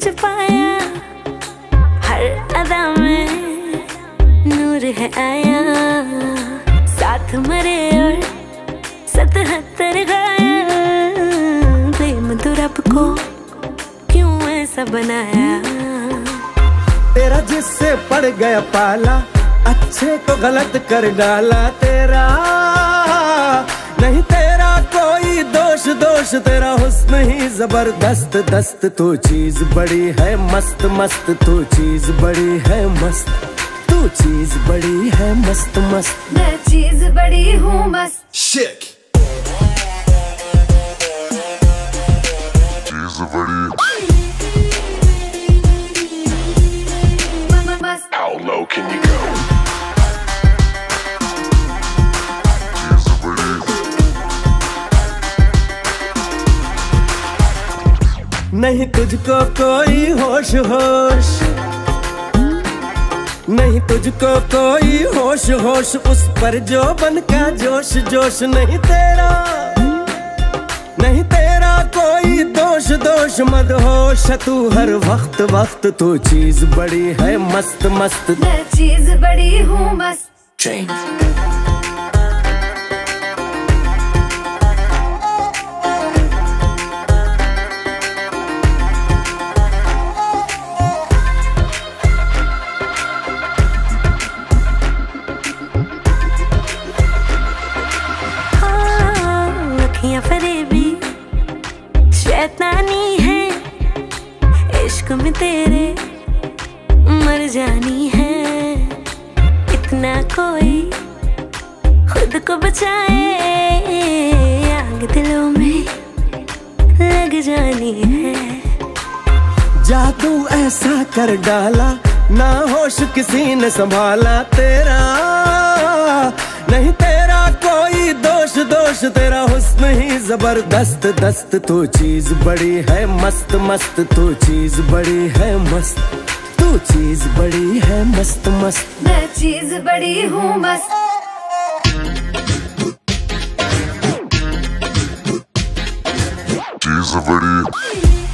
छुपाया, हर अदा में नूर है आया। साथ मरे और 77 गाया, प्रेम तो रब को क्यों ऐसा बनाया। तेरा जिससे पड़ गया पाला, अच्छे को गलत कर डाला। तेरा नहीं तेरा कोई दोष, दोष तेरा हुस्न ही जबरदस्त दस्त। तू चीज बड़ी है मस्त मस्त, तू चीज बड़ी है मस्त, तू चीज बड़ी है मस्त मस्त। मैं चीज बड़ी हूँ मस्त। Chick. चीज बड़ी। How low can you go? चीज बड़ी। नहीं तुझको कोई होश होश, नहीं तुझको कोई होश होश, उस पर जो बन का जोश जोश। नहीं तेरा, नहीं तेरा कोई दोष दोष, मदहोश तू हर वक्त वक्त। तू चीज बड़ी है मस्त मस्त, मैं चीज बड़ी हूँ मस्त। Change. फरेबी शैतानी है, इश्क में तेरे मर जानी है। इतना कोई खुद को बचाए, आग दिलों में लग जानी है। जादू ऐसा कर डाला, ना होश किसी ने संभाला। तेरा नहीं तेरा कोई दोष दोष, तेरा हुस्न ही जबरदस्त दस्त। तू चीज बड़ी है मस्त मस्त, तू चीज बड़ी है मस्त, तू चीज बड़ी है मस्त मस्त। मैं चीज बड़ी हूँ मस्त। चीज बड़ी।